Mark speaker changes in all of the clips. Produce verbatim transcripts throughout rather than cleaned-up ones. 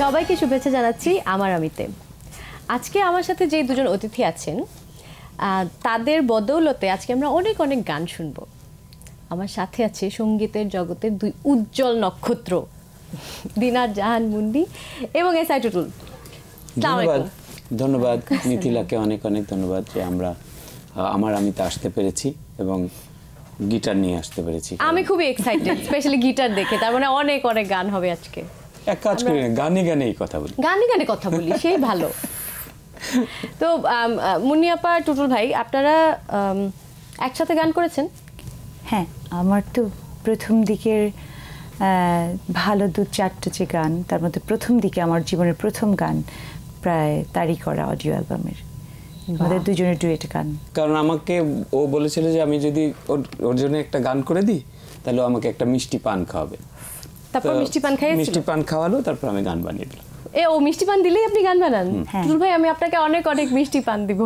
Speaker 1: সবাইকে শুভেচ্ছা জানাচ্ছি আমার আমিতে। আজকে আমার সাথে যে দুজন অতিথি আছেন তাদের বদৌলতে আজকে আমরা অনেক অনেক গান শুনব। আমার সাথে আছে সঙ্গীতের জগতের দুই উজ্জ্বল নক্ষত্র, দিনার জাহান মুন্ডি এবং এস আই টুটুল।
Speaker 2: ধন্যবাদ ধন্যবাদ মিথিলাকে অনেক অনেক ধন্যবাদ যে আমরা আমার আমিতে আসতে পেরেছি এবং গিটার নিয়ে আসতে পেরেছি।
Speaker 1: আমি খুবই এক্সাইটেড, স্পেশালি গিটার দেখে। তার মানে অনেক অনেক গান হবে আজকে।
Speaker 2: এক কাজ করি না, গানে গানেই কথা বলি।
Speaker 1: গানে গানে কথা বলি, সেই ভালো। তো মুন্নি আপা, টুটুল ভাই, আপনারা একসাথে গান করেছেন?
Speaker 3: হ্যাঁ, আমার তো প্রথম দিকের ভালো দু চারটে যে গান, তার মধ্যে প্রথম দিকে আমার জীবনের প্রথম গান প্রায় তারই করা অডিও অ্যালবামের, আমাদের দুজনের ডুয়েট গান।
Speaker 2: কারণ আমাকে ও বলেছিল যে আমি যদি ওর জন্য একটা গান করে দিই তাহলে আমাকে একটা মিষ্টি পান খাওয়াবে।
Speaker 1: তারপর মিষ্টি পান খাইয়েছিল,
Speaker 2: মিষ্টি পান খাওয়ালো, তারপর আমি গান বানিয়ে দিলাম।
Speaker 1: এ ও মিষ্টি পান দিলেই আপনি গান বানান? টুটুল ভাই, আমি আপনাকে অনেক অনেক মিষ্টি পান দিব।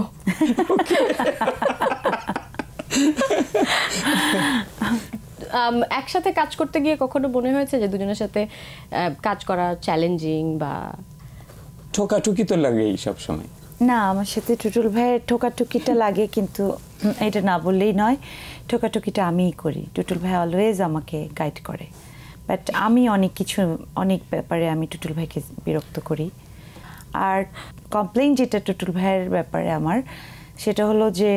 Speaker 1: একসাথে কাজ করতে গিয়ে কখনো মনে হয়েছে যে দুজনের সাথে কাজ করা চ্যালেঞ্জিং বা
Speaker 2: ঠোকাঠুকি? তো লাগেই সব সময়।
Speaker 3: না, আমার সাথে টুটুল ভাইয়ের ঠোকাঠুকিটা লাগে, কিন্তু এটা না বললেই নয়, ঠোকাঠুকিটা আমিই করি। টুটুল ভাই অলওয়েজ আমাকে গাইড করে, বাট আমি অনেক কিছু অনেক ব্যাপারে আমি টুটুল ভাইকে বিরক্ত করি। আর কমপ্লেইন যেটা টুটুল ভাইয়ের ব্যাপারে আমার, সেটা হলো যে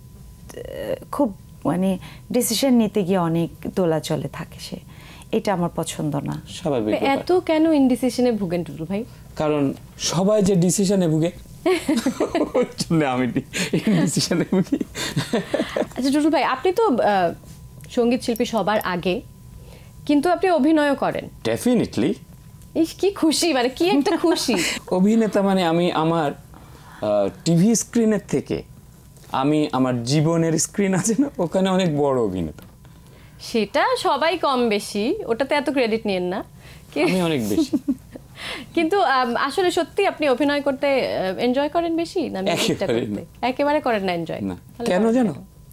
Speaker 3: খুব মানে ডিসিশন নিতে গিয়ে অনেক দোলাচলে থাকে সে, এটা আমার পছন্দ না।
Speaker 2: স্বাভাবিক।
Speaker 1: এত কেন ইনডিসিশনে ভুগেন টুটুল ভাই?
Speaker 2: কারণ সবাই যে ডিসিশনে ভুগে, ওর জন্য আমি ডিসিশনে ভুগি।
Speaker 1: আচ্ছা টুটুল ভাই, আপনি তো সঙ্গীত শিল্পী সবার আগে, কিন্তু আপনি অভিনয়ও করেন।
Speaker 2: ডেফিনেটলি।
Speaker 1: ইস, কি খুশি, মানে কি একটা খুশি।
Speaker 2: অভিনেতা মানে আমি আমার টিভি স্ক্রিনের থেকে আমি আমার জীবনের স্ক্রিন আছে না, ওখানে অনেক বড় অভিনেতা।
Speaker 1: সেটা সবাই কম বেশি, ওটাতে এত ক্রেডিট নিয়েন না।
Speaker 2: আমি অনেক বেশি।
Speaker 1: কিন্তু আসলে সত্যি আপনি অভিনয় করতে এনজয় করেন বেশি না মিউজিকটা করতে? একেবারে করেন না এনজয়?
Speaker 2: না। কেন জানো?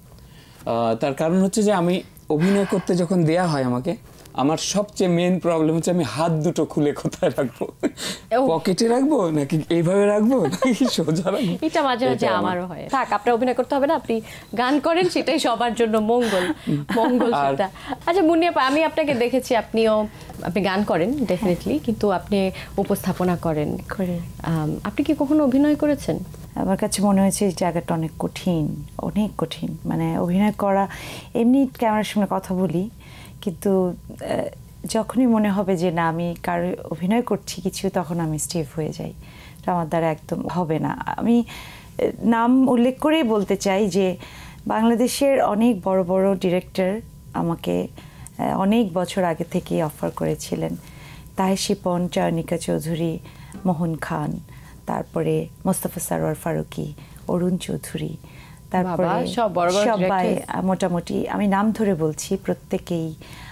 Speaker 2: তার কারণ হচ্ছে যে আমি অভিনয় করতে যখন দেয়া হয় আমাকে, আমার সবচেয়ে মেইন প্রবলেম হচ্ছে আমি হাত দুটো খুলে কোথায় রাখবো, পকেটে রাখবো নাকি এইভাবে রাখবো নাকি সোজা রাখবো।
Speaker 1: এটা মাঝে মাঝে আমারও হয়। থাক, আপনার অভিনয় করতে হবে না, আপনি গান করেন, সেটাই সবার জন্য মঙ্গল মঙ্গল সেটা। আচ্ছা মুন্নি আপা, আমি আপনাকে দেখেছি, আপনিও আপনি গান করেন ডেফিনেটলি, কিন্তু আপনি উপস্থাপনা করেন। আপনি কি কখনো অভিনয় করেছেন?
Speaker 3: আমার কাছে মনে হয়েছে এই জায়গাটা অনেক কঠিন, অনেক কঠিন। মানে অভিনয় করা, এমনি ক্যামেরার সামনে কথা বলি, কিন্তু যখনই মনে হবে যে না আমি কারো অভিনয় করছি কিছু, তখন আমি স্টিফ হয়ে যাই। এটা আমার দ্বারা একদম হবে না। আমি নাম উল্লেখ করেই বলতে চাই যে বাংলাদেশের অনেক বড় বড় ডিরেক্টর আমাকে অনেক বছর আগে থেকেই অফার করেছিলেন। তাহের শিপন, চয়নিকা চৌধুরী, মোহন খান, তারপরে মোস্তফা সরোয়ার ফারুকি, অরুণ চৌধুরী, তারপরে সবাই মোটামুটি আমি নাম ধরে বলছি, প্রত্যেকেই।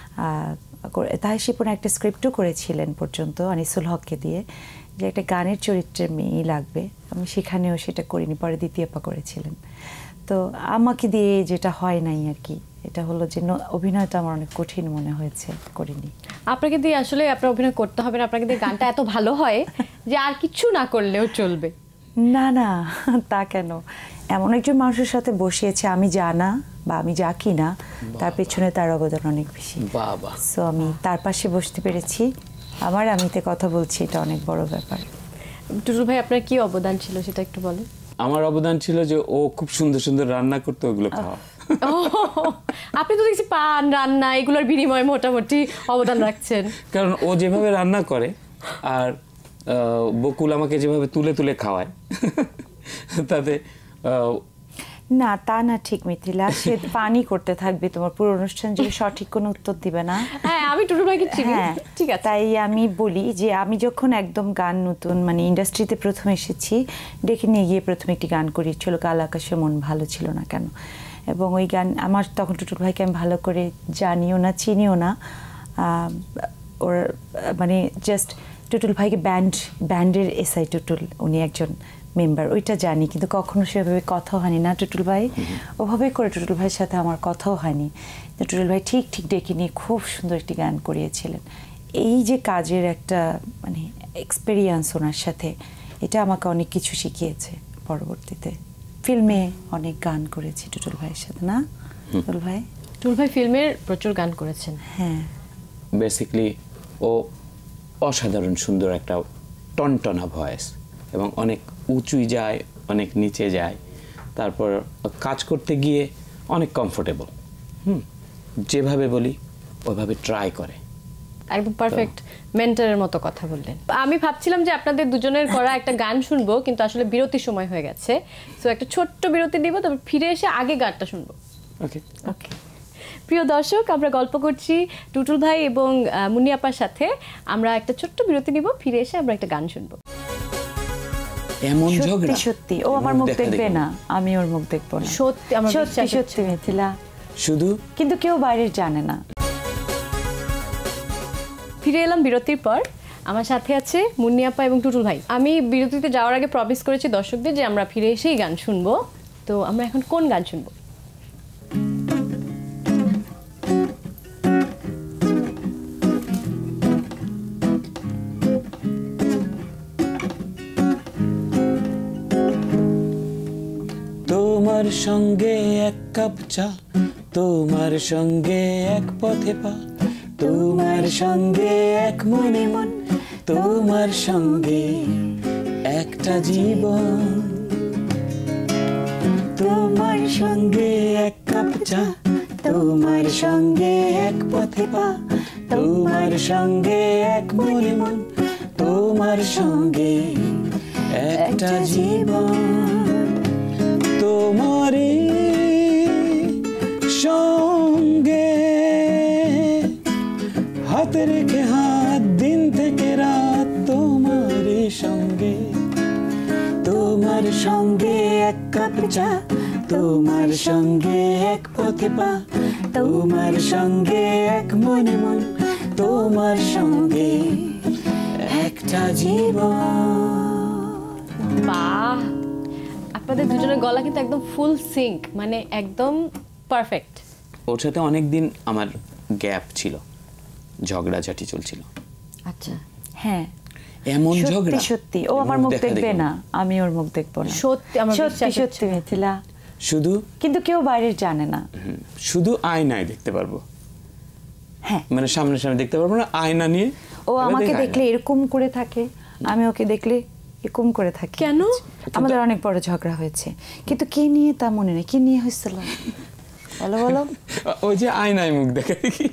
Speaker 3: তাহের শিপন একটা স্ক্রিপ্টও করেছিলেন পর্যন্ত আনিসুল হককে দিয়ে, যে একটা গানের চরিত্রের মেয়েই লাগবে। আমি সেখানেও সেটা করিনি, পরে দ্বিতীয়পা করেছিলেন। তো আমাকে দিয়ে যেটা হয় নাই আর কি, এটা হলো যে অভিনয়টা আমার অনেক কঠিন মনে হয়েছে, করিনি।
Speaker 1: আপনাকে দিয়ে আসলে আপনার অভিনয় করতে হবে না, আপনাকে দিয়ে গানটা এত ভালো হয় যে আর কিছু না করলেও চলবে।
Speaker 3: না না, তা কেন? এমন একজন মানুষের সাথে বসিয়েছে আমি জানা বা আমি যা কি না, তার পেছনে তার অবদান অনেক বেশি। সো আমি তার পাশে বসতে পেরেছি, আমার আমিতে কথা বলছি, এটা অনেক বড় ব্যাপার।
Speaker 1: টুটুল ভাই, আপনার কি অবদান ছিল সেটা একটু বলেন।
Speaker 2: আমার অবদান ছিল যে ও খুব সুন্দর সুন্দর রান্না করতো, ওগুলো খাওয়া।
Speaker 1: আপনি তো দেখছি পান, রান্না, এগুলোর বিনিময়ে মোটামুটি অবদান রাখছেন।
Speaker 2: কারণ ও যেভাবে রান্না করে আর বকুল আমাকে যেভাবে তুলে তুলে খাওয়ায়, তাতে
Speaker 3: না তা না, ঠিক মিথিলা, সে পানি করতে থাকবে, তোমার পুরো অনুষ্ঠান যদি সঠিক কোনো উত্তর দিবে না।
Speaker 1: হ্যাঁ, আমি টুটুল ভাইকে চিনি।
Speaker 3: হ্যাঁ, ঠিক আছে। তাই আমি বলি যে আমি যখন একদম গান নতুন মানে ইন্ডাস্ট্রিতে প্রথম এসেছি, ডেকে নিয়ে গিয়ে প্রথম একটি গান করিয়েছিল, কাল আকাশে মন ভালো ছিল না কেন। এবং ওই গান আমার তখন টুটুল ভাইকে আমি ভালো করে জানিও না, চিনিও না। ওর মানে জাস্ট টুটুল ভাইকে ব্যান্ড ব্যান্ডের এসআই টুটুল, উনি একজন মেম্বার, ওইটা জানি, কিন্তু কখনো সেভাবে কথাও হয়নি না টুটুল ভাই। ওভাবে করে টুটুল ভাইয়ের সাথে আমার কথাও হয়নি। টুটুল ভাই ঠিক ঠিক ডেকে নিয়ে খুব সুন্দর একটি গান করিয়েছিলেন। এই যে কাজের একটা মানে এক্সপেরিয়েন্স ওনার সাথে, এটা আমাকে অনেক কিছু শিখিয়েছে পরবর্তীতে। ফিল্মে অনেক গান করেছি টুটুল ভাইয়ের সাথে, না টুটুল ভাই?
Speaker 1: টুটুল ভাই ফিল্মের প্রচুর গান করেছেন।
Speaker 3: হ্যাঁ,
Speaker 2: বেসিক্যালি ও অসাধারণ সুন্দর একটা টনটনা ভয়েস, এবং অনেক উঁচুই যায়, অনেক নিচে যায়, তারপর কাজ করতে গিয়ে অনেক কমফোর্টেবল। হুম, যেভাবে বলি ওইভাবে ট্রাই করে।
Speaker 1: একদম পারফেক্ট মেন্টরের মতো কথা বললেন। আমি ভাবছিলাম যে আপনাদের দুজনের করা একটা গান শুনবো, কিন্তু আসলে বিরতির সময় হয়ে গেছে। সো একটা ছোট্ট বিরতি দিব, তারপর ফিরে এসে আগে গানটা শুনবো।
Speaker 2: ওকে
Speaker 1: ওকে। প্রিয় দর্শক, আমরা গল্প করছি টুটুল ভাই এবং মুন্নি আপার সাথে। আমরা একটা ছোট্ট বিরতি নিব, ফিরে এসে আমরা একটা গান শুনবো।
Speaker 2: এমন
Speaker 3: সত্যি
Speaker 2: ঝগড়া
Speaker 3: সত্যি ও আমার মুখ দেখবে না, আমি ওর মুখ দেখবো না।
Speaker 1: সত্যি আমার
Speaker 3: সত্যি
Speaker 1: বিশ্বাস
Speaker 3: সত্যি মিথিলা,
Speaker 2: শুধু
Speaker 3: কিন্তু কেউ বাইরের জানে না।
Speaker 1: ফিরে এলাম বিরতির পর। আমার সাথে আছে মুন্নি আপা এবং টুটুল ভাই। আমি বিরতিতে যাওয়ার আগে প্রমিস করেছি দর্শকদের যে আমরা ফিরে এসেই গান শুনবো। তো আমরা এখন কোন গান শুনবো?
Speaker 2: তোমার সঙ্গে এক কাপ চা, তোমার সঙ্গে এক পথে পা, তোমার সঙ্গে এক মনে মন, তোমার সঙ্গে একটা জীবন। তোমার সঙ্গে এক কাপ চা, তোমার সঙ্গে এক পথে পা, তোমার সঙ্গে এক মনে মন, তোমার সঙ্গে একটা জীবন। তোমারই সঙ্গে হাতে রেখে হাত, দিন থেকে রাত তোমারই সঙ্গে। তোমার সঙ্গে এক কাপ চা, তোমার সঙ্গে এক পথে পা, তোমার সঙ্গে এক মনে মন, তোমার সঙ্গে একটা জীবন।
Speaker 1: বাহ, আপনাদের দুজনের গলা কিন্তু একদম ফুল সিঙ্ক, মানে একদম পারফেক্ট।
Speaker 2: ওর সাথে অনেকদিন আমার গ্যাপ ছিল, ঝগড়াঝাটি চলছিল।
Speaker 1: আচ্ছা,
Speaker 3: হ্যাঁ
Speaker 2: এমন
Speaker 3: সত্যি
Speaker 2: ঝগড়া
Speaker 3: সত্যি ও আমার মুখ দেখবে না, আমি ওর মুখ দেখবো না।
Speaker 1: সত্যি আমার
Speaker 3: সত্যি
Speaker 1: বিশ্বাস হচ্ছে
Speaker 3: সত্যি
Speaker 1: না।
Speaker 3: মিথিলা,
Speaker 2: শুধু
Speaker 3: কিন্তু কেউ বাইরের জানে না।
Speaker 2: হুম, শুধু আয়নায় দেখতে পারবো,
Speaker 3: হ্যাঁ,
Speaker 2: মানে সামনে সামনে দেখতে পারবো না, আয়না নিয়ে
Speaker 3: ও
Speaker 2: এবার
Speaker 3: আমাকে
Speaker 2: দেখে আয়না।
Speaker 3: দেখলে এরকম করে থাকে, আমি ওকে দেখলে এরকম করে থাকি।
Speaker 1: কেন?
Speaker 3: আমাদের অনেক বড় ঝগড়া হয়েছে, কিন্তু কি নিয়ে তা মনে নেই। কি নিয়ে হয়েছিল বলো বলো।
Speaker 2: ওই যে আয়নায় মুখ দেখে দেখি।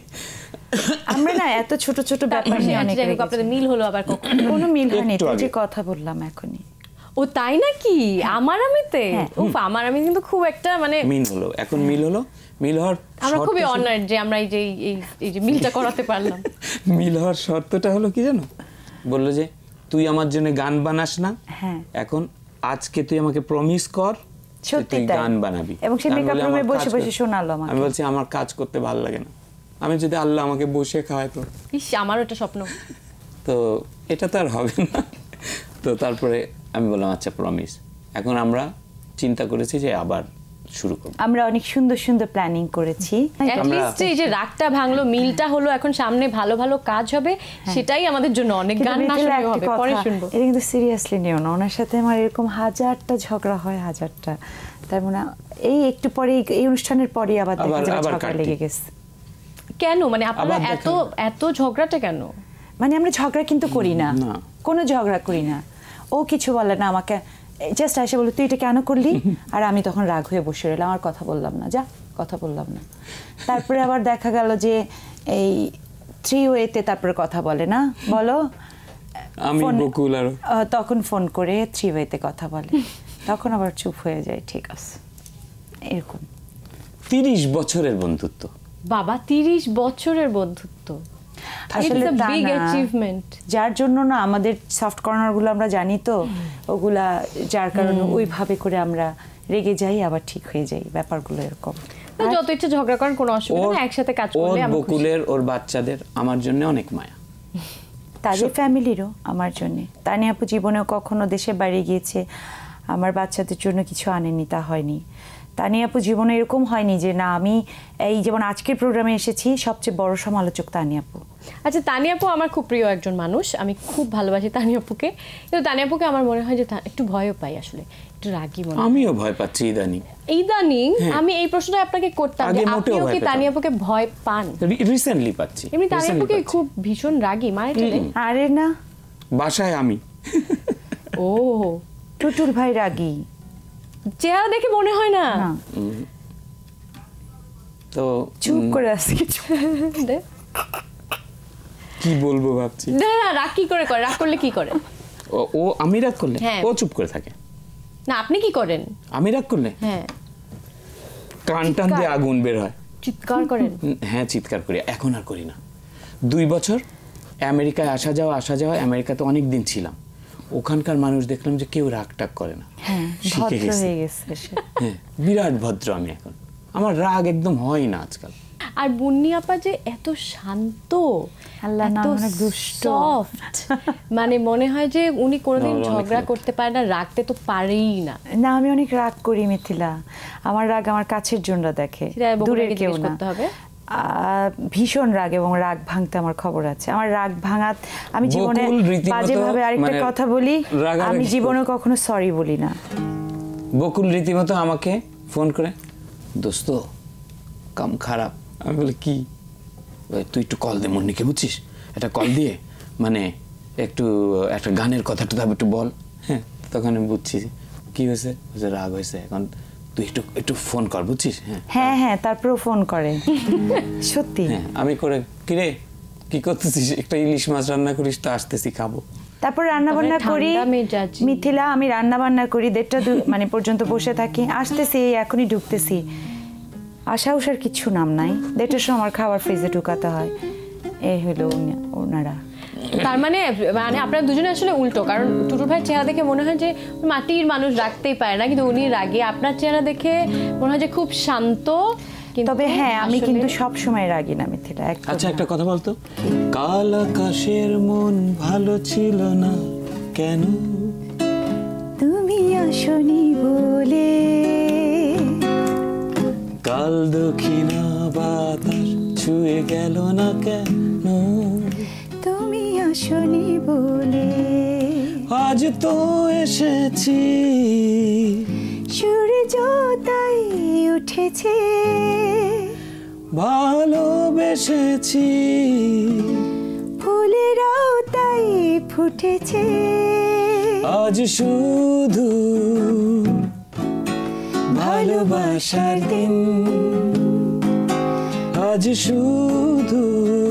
Speaker 3: আমরা না এত ছোট ছোট ব্যাপার নিয়ে অনেক রেগে যাই।
Speaker 1: আপনাদের মিল হলো আবার কখন?
Speaker 3: কোনো মিল হয়নি,
Speaker 2: একটু
Speaker 3: এই যে
Speaker 2: আগে।
Speaker 3: কথা বললাম এখনই।
Speaker 1: ও তাই নাকি? আমার আমিতে?
Speaker 3: হ্যাঁ।
Speaker 1: উফ, আমার আমি কিন্তু খুব একটা মানে
Speaker 2: মিল হলো, এখন মিল হলো। মিল হওয়ার
Speaker 1: আমরা
Speaker 2: শর্ত
Speaker 1: খুবই
Speaker 2: ছিল-
Speaker 1: অনার্ড যে আমরা এই যে এই- এই যে মিলটা করাতে পারলাম।
Speaker 2: মিল হওয়ার শর্তটা হলো কি জানো? বললো যে তুই আমার জন্য গান বানাস না,
Speaker 3: হ্যাঁ।
Speaker 2: এখন আজকে তুই আমাকে প্রমিস কর যে
Speaker 3: সত্যি
Speaker 2: তুই
Speaker 3: তাই।
Speaker 2: গান বানাবি।
Speaker 3: এবং সে
Speaker 2: আমি
Speaker 3: makeup
Speaker 2: বলি,
Speaker 3: room-এ
Speaker 2: আমার
Speaker 3: বসে
Speaker 2: কাজ
Speaker 3: বসে
Speaker 2: কর-
Speaker 3: শোনালো আমাকে।
Speaker 2: আমি বলছি আমার কাজ করতে ভালো লাগে না, আমি যদি আল্লাহ আমাকে বসে খাওয়ায় তো
Speaker 1: ইস, আমারও একটা স্বপ্ন।
Speaker 2: তো এটা তো আর হবে না। তো তারপরে আমি বললাম আচ্ছা প্রমিস। এখন আমরা চিন্তা করেছি যে আবার শুরু করব।
Speaker 3: আমরা অনেক সুন্দর সুন্দর প্ল্যানিং করেছি।
Speaker 1: অ্যাটলিস্ট এই যে রাগটা ভাঙলো, মিলটা হলো, এখন সামনে ভালো ভালো কাজ হবে, সেটাই আমাদের জন্য অনেক।
Speaker 3: কিন্তু
Speaker 1: গান না
Speaker 3: মিথিলা,
Speaker 1: শুনলেও
Speaker 3: একটা
Speaker 1: হবে, পরে
Speaker 3: কথা,
Speaker 1: শুনবো।
Speaker 3: এটা কিন্তু সিরিয়াসলি নিও না। ওনার সাথে আমার এরকম হাজারটা ঝগড়া হয়, হাজারটা। তার মানে এই একটু পরে এই অনুষ্ঠানের পরে আবার দেখা
Speaker 2: আবার-
Speaker 3: যাবে
Speaker 2: আবার
Speaker 3: ঝগড়া
Speaker 2: কাটতি।
Speaker 3: লেগে গেছে।
Speaker 1: কেন মানে আপনারা
Speaker 2: আবার
Speaker 1: এত
Speaker 2: দেখেন।
Speaker 1: এত ঝগড়াটা কেন?
Speaker 3: মানে আমরা ঝগড়া কিন্তু করি না,
Speaker 2: না।
Speaker 3: কোনো ঝগড়া করি না। ও কিছু বলে না আমাকে, জাস্ট এসে বলে তুই এটা কেন করলি, আর আমি তখন রাগ হয়ে বসে রইলাম, আর কথা বললাম না, যা কথা বললাম না। তারপরে আবার দেখা গেল যে এই থ্রি ওয়েতে তারপরে কথা বলে না, বলো
Speaker 2: আমি
Speaker 3: ফোন-
Speaker 2: বকুল আর
Speaker 3: আহ, তখন ফোন করে থ্রি ওয়েতে কথা বলে, তখন আবার চুপ হয়ে যায়, ঠিক আছে এরকম।
Speaker 2: তিরিশ বছরের বন্ধুত্ব।
Speaker 1: বাবা, তিরিশ বছরের বন্ধুত্ব,
Speaker 3: আসলে
Speaker 1: It's a
Speaker 3: তা
Speaker 1: big
Speaker 3: না।
Speaker 1: achievement.
Speaker 3: যার জন্য না আমাদের সফট কর্নারগুলো আমরা জানি তো, ওগুলা যার কারণে ওইভাবে করে আমরা রেগে যাই, আবার ঠিক হয়ে যাই, ব্যাপারগুলো এরকম।
Speaker 1: না, যত ইচ্ছা ঝগড়া করেন, কোনো অসুবিধা
Speaker 2: ওর
Speaker 1: নেই, একসাথে কাজ
Speaker 2: ওর
Speaker 1: করলে আমরা খুশি।
Speaker 2: বকুলের, ওর বাচ্চাদের আমার জন্য অনেক মায়া।
Speaker 3: তাদের ফ্যামিলিরও আমার জন্যে। তানিয়া আপু জীবনেও কখনো দেশের বাইরে গিয়েছে আমার বাচ্চাদের জন্য কিছু আনেনি, তা হয়নি। তানিয়া আপু জীবনে এরকম হয়নি যে না আমি এই যেমন আজকের প্রোগ্রামে এসেছি সবচেয়ে বড় সমালোচক তানিয়া আপু।
Speaker 1: আচ্ছা, তানিয়া আপু আমার খুব প্রিয় একজন মানুষ, আমি খুব ভালোবাসি তানিয়া আপুকে, কিন্তু তানিয়া আপুকে আমার মনে হয় যে একটু ভয়ও পাই, আসলে একটু রাগী মনে হয়।
Speaker 2: আমিও ভয় পাচ্ছি ইদানিং
Speaker 1: ইদানিং আমি এই প্রশ্নটা আপনাকে করতাম যে আপনিও কি তানিয়া আপুকে ভয় পান?
Speaker 2: রিসেন্টলি পাচ্ছি।
Speaker 1: এমনি তানিয়া আপুকে খুব ভীষণ রাগী মানে টেলে?
Speaker 3: আরে না,
Speaker 2: বাসায় আমি।
Speaker 1: ও
Speaker 3: টুটুল ভাই রাগী
Speaker 1: চেহারা দেখে মনে হয় না।
Speaker 2: তো
Speaker 3: চুপ করে আসছে কিছু
Speaker 2: কি বলবো ভাবছি।
Speaker 1: না না, রাগ কি করে করে? রাগ করলে কি করে?
Speaker 2: ও ও আমি রাগ করলে
Speaker 1: হ্যাঁ।
Speaker 2: ও চুপ করে থাকে।
Speaker 1: না আপনি কি করেন?
Speaker 2: আমি রাগ করলে
Speaker 1: হ্যাঁ
Speaker 2: কান টান দিয়ে আগুন বের হয়।
Speaker 1: চিৎকার করেন?
Speaker 2: হ্যাঁ চিৎকার করি, এখন আর করি না। দুই বছর আমেরিকায় আসা যাওয়া আসা যাওয়া, আমেরিকাতে অনেক দিন ছিলাম, ওখানকার মানুষ দেখলাম যে কেউ রাগ টাগ করে না।
Speaker 3: হ্যাঁ
Speaker 2: শিখে
Speaker 3: ভদ্র
Speaker 2: গেছি।
Speaker 3: হয়ে গেছে সে।
Speaker 2: হ্যাঁ বিরাট ভদ্র আমি এখন, আমার রাগ একদম হয় না আজকাল।
Speaker 1: আর মুন্নি আপা যে এত শান্ত,
Speaker 3: আল্লাহ না,
Speaker 1: এত
Speaker 3: অনেক দুষ্ট।
Speaker 1: সফট, মানে মনে হয় যে উনি কোনোদিন
Speaker 2: না, অনেক
Speaker 1: ঝগড়া
Speaker 2: সফট।
Speaker 1: করতে পারে না, রাগতে তো পারেই না।
Speaker 3: না আমি অনেক রাগ করি মিথিলা, আমার রাগ আমার কাছের জনরা দেখে,
Speaker 1: সেটা বকুলকে
Speaker 3: দূরের কেউ
Speaker 1: জিজ্ঞেস
Speaker 3: না।
Speaker 1: করতে হবে।
Speaker 3: আহ, ভীষণ রাগ এবং রাগ ভাঙতে আমার খবর আছে। আমার রাগ ভাঙা, আমি জীবনে
Speaker 2: বকুল রীতিমতো
Speaker 3: বাজেভাবে আরেকটা
Speaker 2: মানে
Speaker 3: কথা বলি,
Speaker 2: রাগারাগি
Speaker 3: আমি
Speaker 2: করে।
Speaker 3: জীবনে কখনো সরি বলি না।
Speaker 2: বকুল রীতিমতো আমাকে ফোন করে, দোস্ত কাম খারাপ। আমি বলি কি? বলে, তুই একটু কল দে মুন্নিকে, বুঝছিস, একটা কল দিয়ে মানে একটু একটা গানের কথাটা তো একটু বল। হ্যাঁ তখন আমি বুঝছি কি হয়েছে, বলছে রাগ হয়েছে, এখন তুই একটু একটু ফোন কর, বুঝছিস। হ্যাঁ
Speaker 3: হ্যাঁ হ্যাঁ তারপরেও ফোন করে সত্যি।
Speaker 2: হ্যাঁ আমি করে, কিরে কি করতেছিস, একটা ইলিশ মাছ রান্না করিস তো, আসতেছি খাবো।
Speaker 3: তারপর রান্না বান্না
Speaker 1: তবে
Speaker 3: করি
Speaker 1: ঠান্ডা মেজাজি।
Speaker 3: মিথিলা, আমি রান্না বান্না করি দেড়টা দু- মানে পর্যন্ত বসে থাকি, আসতেছি এখনই ঢুকতেছি, আশা উষার কিছু নাম নাই, দেড়টার সময় আমার খাবার ফ্রিজে ঢুকাতে হয়। এই হলো উনি- ওনারা।
Speaker 1: তার মানে মানে আপনারা দুজনে আসলে উল্টো, কারণ টুটুল ভাইয়ের চেহারা দেখে মনে হয় যে মাটির মানুষ রাখতেই পারে না, কিন্তু উনি রাগে। আপনার চেহারা দেখে মনে হয় যে খুব শান্ত, কিন্তু
Speaker 3: তবে হ্যাঁ আমি
Speaker 1: আসলে-
Speaker 3: কিন্তু সব সময় রাগি না মিথিলা, একদম
Speaker 2: আচ্ছা
Speaker 3: না।
Speaker 2: একটা কথা বলতো, কাল আকাশের মন ভালো ছিল না কেন?
Speaker 3: তুমি আসনি বলে,
Speaker 2: কাল দক্ষিণা বাতাস ছুঁয়ে গেল না কেন?
Speaker 3: তুমি আসনি বলে,
Speaker 2: আজ তো এসেছি,
Speaker 3: সূর্য তাই উঠেছে,
Speaker 2: ভালোবেসেছি,
Speaker 3: ফুলেরাও তাই ফুটেছে,
Speaker 2: আজ শুধু ভালোবাসার দিন, আজ শুধু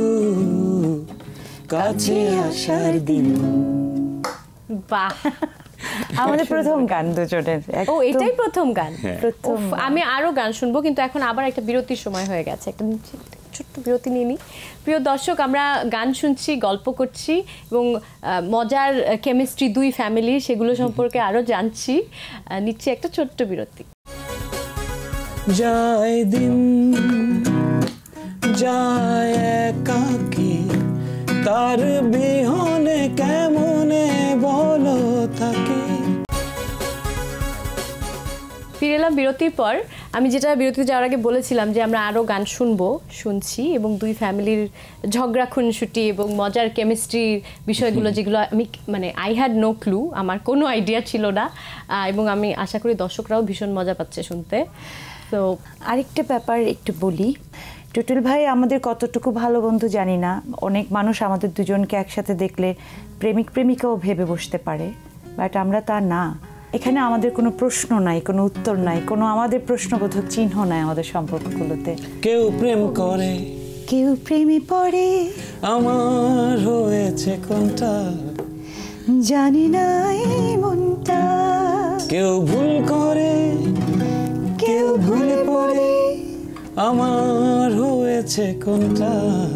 Speaker 2: কাছে আসার দিন।
Speaker 1: বাহ,
Speaker 3: আমাদের প্রথম গান দুজনের।
Speaker 1: ও
Speaker 3: একদম
Speaker 1: এটাই প্রথম গান?
Speaker 3: প্রথম
Speaker 1: উফ, আমি আরো গান শুনবো, কিন্তু এখন আবার একটা বিরতির সময় হয়ে গেছে, একটা ছোট্ট বিরতি নিয়ে নিই। প্রিয় দর্শক, আমরা গান শুনছি, গল্প করছি এবং আহ, মজার কেমিস্ট্রি দুই ফ্যামিলি, সেগুলো সম্পর্কে আরো জানছি। আহ, নিচ্ছি একটা ছোট্ট বিরতি।
Speaker 2: যায় দিন যায় একাকী, তার বিহনে কেমনে বলো থাকে।
Speaker 1: ফিরে এলাম বিরতির পর। আমি যেটা বিরতিতে যাওয়ার আগে বলেছিলাম যে আমরা আরও গান শুনবো, শুনছি, এবং দুই ফ্যামিলির ঝগড়া খুনসুটি এবং মজার কেমিস্ট্রির বিষয়গুলো, যেগুলো আমি মানে আই হ্যাড নো ক্লু, আমার কোনো আইডিয়া ছিল না, আহ, এবং আমি আশা করি দর্শকরাও ভীষণ মজা পাচ্ছে শুনতে। তো
Speaker 3: আরেকটা ব্যাপার একটু বলি, টুটুল ভাই আমাদের কতটুকু ভালো বন্ধু জানি না, অনেক মানুষ আমাদের দুজনকে একসাথে দেখলে প্রেমিক প্রেমিকাও ভেবে বসতে পারে, বাট আমরা তা না। এখানে আমাদের কোনো প্রশ্ন নাই, কোনো উত্তর নাই, কোনো আমাদের প্রশ্নবোধক চিহ্ন নাই আমাদের সম্পর্কগুলোতে।
Speaker 2: কেউ প্রেম করে,
Speaker 3: কেউ প্রেমে পড়ে,
Speaker 2: আমার হয়েছে কোনটা
Speaker 3: জানি না এই মনটা,
Speaker 2: কেউ ভুল করে,
Speaker 3: কেউ ভুলে পড়ে,
Speaker 2: আমার হয়েছে কোনটা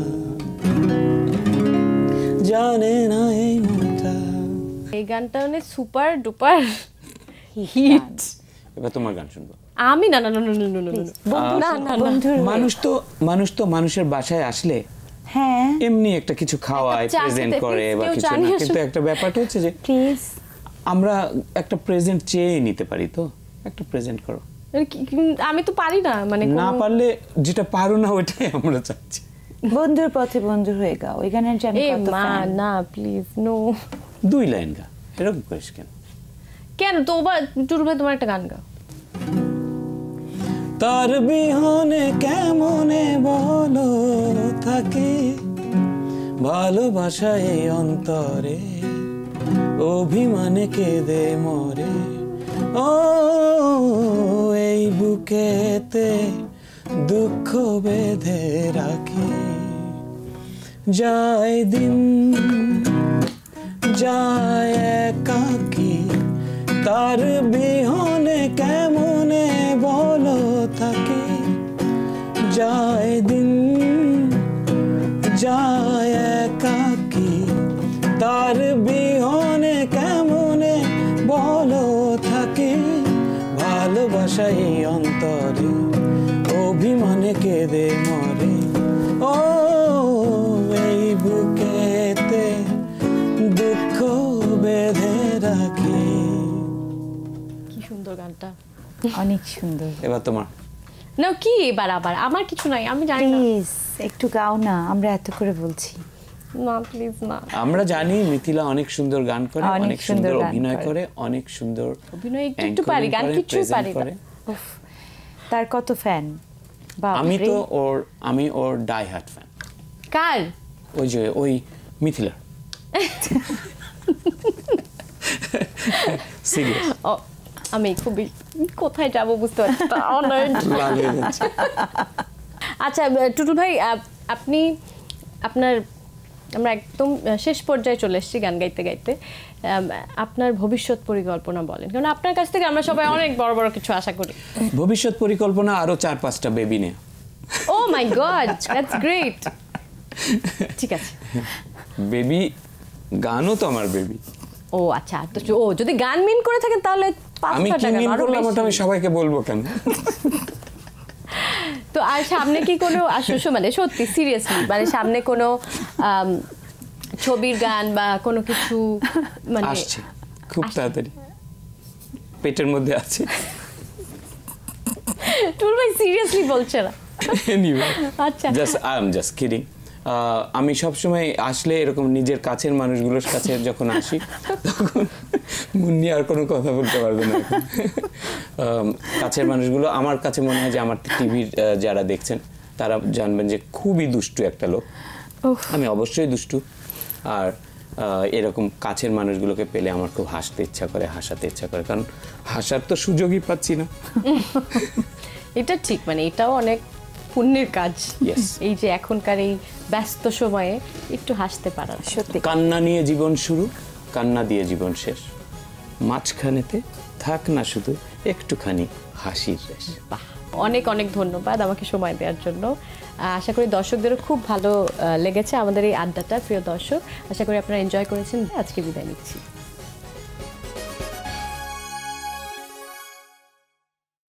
Speaker 2: জানে না এই মনটা।
Speaker 1: এই গানটা মানে সুপার ডুপার হিট।
Speaker 2: এবার তোমার গান শুনবো
Speaker 1: আমি না না না না না না না না না
Speaker 3: বন্ধুর
Speaker 2: মানুষ তো মানুষ তো মানুষের বাসায় আসলে
Speaker 3: হ্যাঁ
Speaker 2: এমনি একটা কিছু খাওয়ায়,
Speaker 1: একটা চা
Speaker 2: প্রেজেন্ট
Speaker 1: খেতে
Speaker 2: করে
Speaker 1: please
Speaker 2: বা
Speaker 1: কেউ
Speaker 2: কিছু
Speaker 1: চা
Speaker 2: না,
Speaker 1: নিয়ে
Speaker 2: কিন্তু
Speaker 1: আসুন।
Speaker 2: একটা ব্যাপারটা হচ্ছে যে
Speaker 3: প্লিজ।
Speaker 2: আমরা একটা প্রেজেন্ট চেয়ে নিতে পারি, তো একটা প্রেজেন্ট করো।
Speaker 1: মানে কি- কি- আমি তো পারি না মানে
Speaker 2: না
Speaker 1: কোনো-
Speaker 2: পারলে যেটা পারো না ওইটাই আমরা চাচ্ছি।
Speaker 3: বন্ধুর পথে বন্ধু হয়ে গাও, ওই গানের যে আমি
Speaker 1: এ
Speaker 3: কত
Speaker 1: মা
Speaker 3: fan।
Speaker 1: না প্লিজ নো।
Speaker 2: দুই লাইন গা, এরকম করিস কেন?
Speaker 1: কেন তো ওবার টুটুল ভাই তোমার একটা গান গাও।
Speaker 2: তার বিহনে কেমনে বলো থাকে ভালোবাসা এই অন্তরে, অভিমানে কেঁদে মরে। ও এই বুকেতে দুঃখ বেঁধে রাখে, যায় দিন যায় একাকী, তার বিহনে কেমনে বলো থাকে, যায় দিন যায় একাকী, তার বিহনে কেমনে বলো থাকে, ভালোবাসা এই অন্তরে, অভিমানে কেঁদে মরে। ও এই বুকেতে দুঃখ বেঁধে রাখে।
Speaker 1: কি সুন্দর গানটা।
Speaker 3: অনেক সুন্দর।
Speaker 2: এবার তোমার।
Speaker 1: না কি এবার আবার আমার কিছু নাই, আমি জানি না।
Speaker 3: প্লিজ একটু গাও না, আমরা এত করে বলছি।
Speaker 1: না প্লিজ না।
Speaker 2: আমরা জানি মিথিলা অনেক সুন্দর গান করে,
Speaker 3: অনেক
Speaker 2: অনেক
Speaker 3: সুন্দর
Speaker 2: সুন্দর
Speaker 3: গান
Speaker 2: অভিনয়
Speaker 3: করে।
Speaker 2: করে, অনেক সুন্দর
Speaker 1: অভিনয় একটু একটু পারি,
Speaker 2: anchoring
Speaker 1: গান
Speaker 2: করে,
Speaker 1: কিছুই
Speaker 2: present
Speaker 1: পারি না।
Speaker 2: করে।
Speaker 3: উফ, তার কত ফ্যান।
Speaker 2: আমি তো ওর আমি ওর ডাই হার্ট ফ্যান।
Speaker 1: কার?
Speaker 2: ওই যে ওই মিথিলা। সিরিয়াস।
Speaker 1: ও আমি খুবই কোথায় যাব বুঝতে পারছি না। Honored।
Speaker 2: লাল হয়ে যাচ্ছে।
Speaker 1: আচ্ছা টুটুল ভাই আপ- আপনি আপনার আমরা একদম শেষ পর্যায়ে চলে এসেছি গান গাইতে গাইতে। আম, আপনার ভবিষ্যৎ পরিকল্পনা বলেন, কারণ আপনার কাছ থেকে আমরা সবাই অনেক বড় বড় কিছু আশা করি।
Speaker 2: ভবিষ্যৎ পরিকল্পনা আরো চার পাঁচটা বেবি নিয়ে।
Speaker 1: Oh my god, that's great. ঠিক আছে।
Speaker 2: বেবি গানও তো আমার বেবি।
Speaker 1: ও আচ্ছা, তো ও যদি গান মিন করে থাকেন তাহলে পাঁচ
Speaker 2: আমি কি
Speaker 1: টাকা
Speaker 2: মিন
Speaker 1: আরো
Speaker 2: করলাম ওটা আমি
Speaker 1: বেশি।
Speaker 2: সবাইকে বলবো কেন?
Speaker 1: তো আর সামনে কি কোনো আসলে মানে সত্যি সিরিয়াসলি মানে সামনে কোনো আম, ছবির গান বা কোনো কিছু মানে
Speaker 2: আসছে খুব তাড়াতাড়ি, পেটের মধ্যে আছে।
Speaker 1: টুটুল ভাই সিরিয়াসলি বলছে না।
Speaker 2: Anyway,
Speaker 1: আচ্ছা
Speaker 2: just I am just kidding. আহ, আমি সবসময় আসলে এরকম নিজের কাছের মানুষগুলোর কাছে যখন আসি তখন মুন্নি আর কোনো কথা বলতে পারবে না এখন। আম, কাছের মানুষগুলো আমার কাছে মনে হয় যে আমার টিভির যারা দেখছেন তারা জানবেন যে খুবই দুষ্টু একটা লোক। আমি অবশ্যই দুষ্টু, আর আহ, এরকম কাছের মানুষগুলোকে পেলে আমার খুব হাসতে ইচ্ছা করে, হাসাতে ইচ্ছা করে, কারণ হাসার তো সুযোগই পাচ্ছি না।
Speaker 1: এটা ঠিক, মানে এটাও অনেক পুণ্যের কাজ।
Speaker 2: Yes.
Speaker 1: এই যে এখনকার এই ব্যস্ত সময়ে একটু হাসতে পারা।
Speaker 3: সত্যি
Speaker 2: কান্না নিয়ে জীবন শুরু, কান্না দিয়ে জীবন শেষ, মাঝখানেতে থাক না শুধু একটুখানি হাসির রেশ।
Speaker 1: বাহ, অনেক অনেক ধন্যবাদ আমাকে সময় দেওয়ার জন্য। আহ, আশা করি দর্শকদেরও খুব ভালো আহ, লেগেছে আমাদের এই আড্ডাটা। প্রিয় দর্শক, আশা করি আপনারা এনজয় করেছেন। আজকে বিদায় নিচ্ছি।